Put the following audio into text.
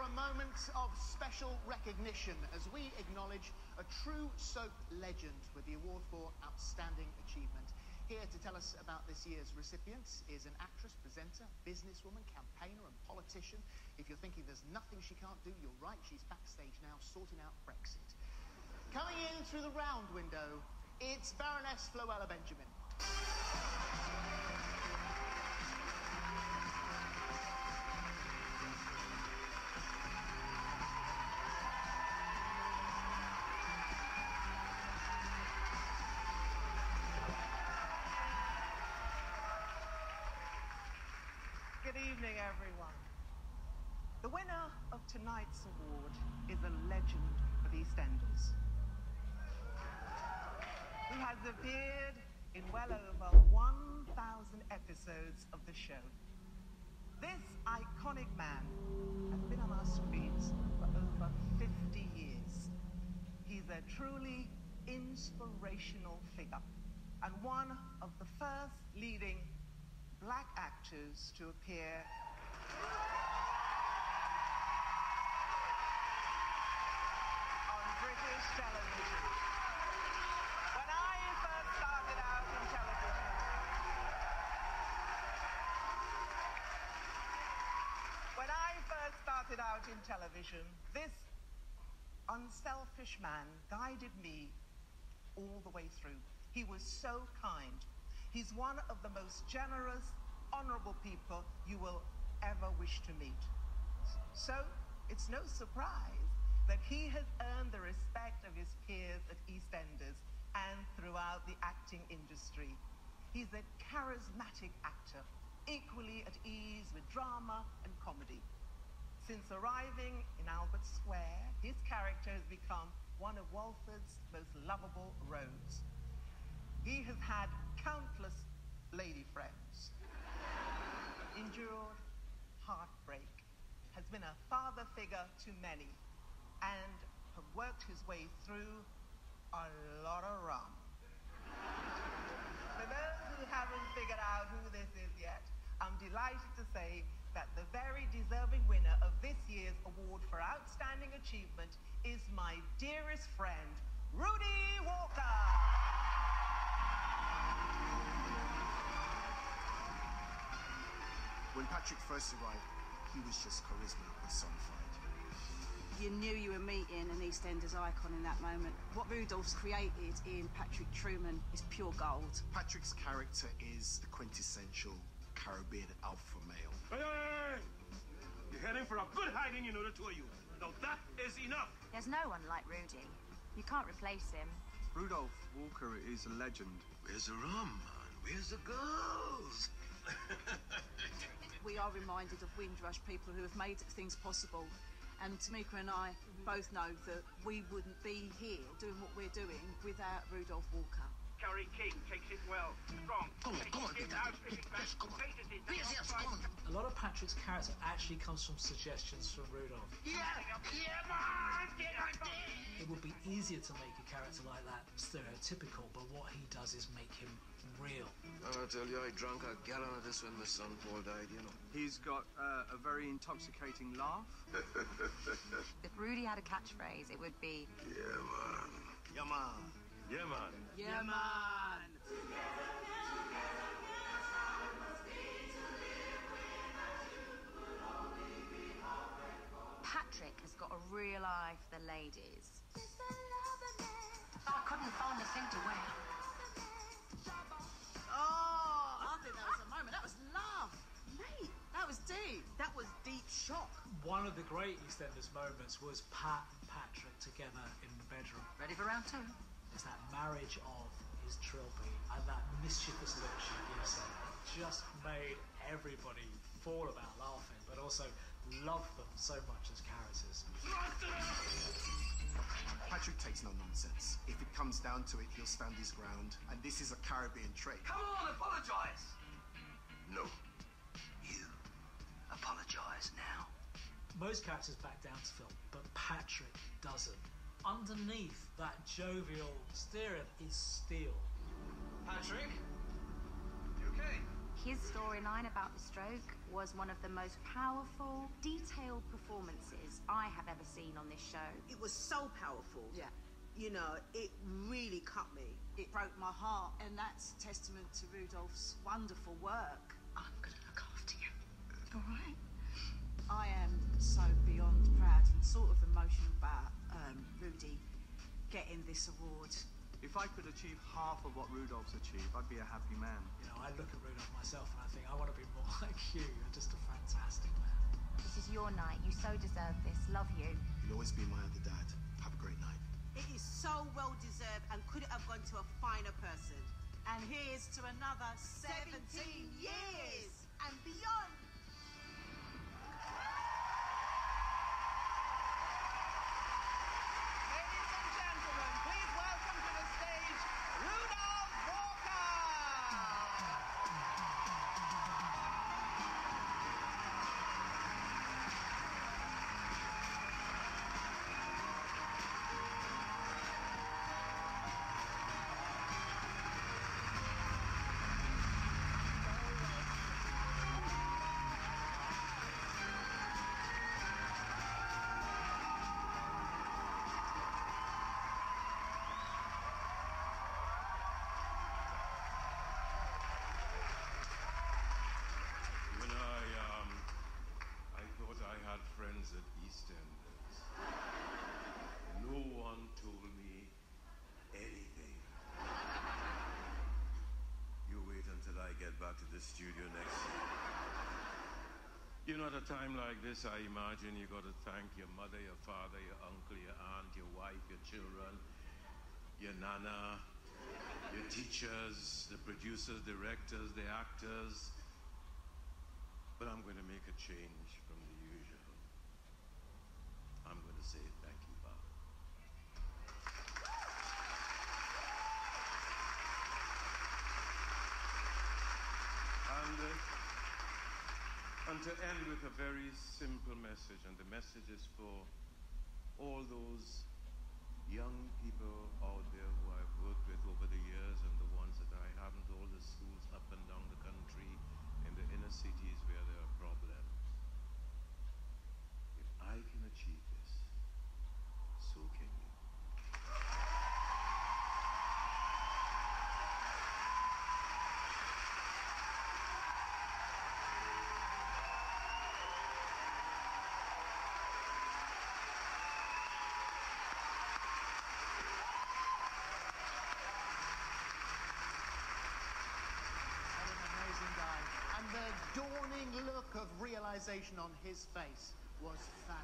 a moment of special recognition as we acknowledge a true soap legend with the award for Outstanding Achievement. Here to tell us about this year's recipient is an actress, presenter, businesswoman, campaigner and politician. If you're thinking there's nothing she can't do, you're right. She's backstage now sorting out Brexit. Coming in through the round window, it's Baroness Floella Benjamin. Good evening, everyone. The winner of tonight's award is a legend of EastEnders who has appeared in well over 1,000 episodes of the show. This iconic man has been on our screens for over 50 years. He's a truly inspirational figure and one of the first leading black actors to appear on British television. When I first started out in television, this unselfish man guided me all the way through. He was so kind. He's one of the most generous, honorable people you will ever wish to meet. So, it's no surprise that he has earned the respect of his peers at EastEnders and throughout the acting industry. He's a charismatic actor, equally at ease with drama and comedy. Since arriving in Albert Square, his character has become one of Walford's most lovable rogues. He has had countless lady friends, endured heartbreak, has been a father figure to many, and have worked his way through a lot of rum. For those who haven't figured out who this is yet, I'm delighted to say that the very deserving winner of this year's award for Outstanding Achievement is my dearest friend, Rudy Walker. When Patrick first arrived, he was just charisma personified. You knew you were meeting an EastEnders icon in that moment. What Rudolph's created in Patrick Truman is pure gold. Patrick's character is the quintessential Caribbean alpha male. Hey! You're heading for a good hiding, you know, the two of you. Now that is enough. There's no one like Rudy. You can't replace him. Rudolph Walker is a legend. Where's the rum, man? Where's the girls? We are reminded of Windrush, people who have made things possible. And Tamika and I both know that we wouldn't be here doing what we're doing without Rudolph Walker. Carrie King takes it well. Strong. Come on, yes, come on. Yes, come on. A lot of Patrick's character actually comes from suggestions from Rudolph. Yeah, man! Get out there! It would be easier to make a character like that stereotypical, but what he does is make him real. I tell you, I drank a gallon of this when my son Paul died, you know. He's got a very intoxicating laugh. If Rudy had a catchphrase, it would be... Yeah, man. Yeah, man. Yeah, man. Yeah, man! Patrick has got a real eye for the ladies. I couldn't find a thing to wear. Oh, I think that was a moment. That was love. Mate, that was deep. That was deep shock. One of the great EastEnders moments was Pat and Patrick together in the bedroom. Ready for round two? It's that marriage of his trilby and that mischievous look she gives him. It just made everybody fall about laughing, but also love them so much as characters. Patrick takes no nonsense. If it comes down to it, he'll stand his ground, and this is a Caribbean trait. Come on, apologize. No. You apologize now. Most characters back down to film, but Patrick doesn't. Underneath that jovial exterior is steel. Patrick? You okay? His storyline about the stroke was one of the most powerful, detailed performances I have ever seen on this show. It was so powerful. Yeah. You know, it really cut me. It broke my heart, and that's testament to Rudolph's wonderful work. I'm gonna look after you. All right? I am so beyond proud and sort of emotional about Rudy getting this award. If I could achieve half of what Rudolph's achieved, I'd be a happy man. You know, I look at Rudolph myself and I think I want to be more like you. You're just a fantastic man. This is your night. You so deserve this. Love you. You'll always be my other dad. Have a great night. It is so well deserved and couldn't have gone to a finer person. And here's to another 17 years and beyond. Ladies and gentlemen, please welcome to the stage Rudolph Walker. When I thought I had friends at EastEnders. No one told me anything. You wait until I get back to the studio next year. You know, at a time like this, I imagine you got to thank your mother, your father, your uncle, your aunt, your wife, your children, your nana, your teachers, the producers, directors, the actors. But I'm going to make a change from the usual. I'm going to say thank you, Father. And to end with a very simple message, and the message is for all those young people out there who I've worked with over the years and the ones that I haven't, all the schools up and down the country, in the inner cities where there are problems. If I can achieve this, so can you. What an amazing guy. And the dawning look of realization on his face was fabulous.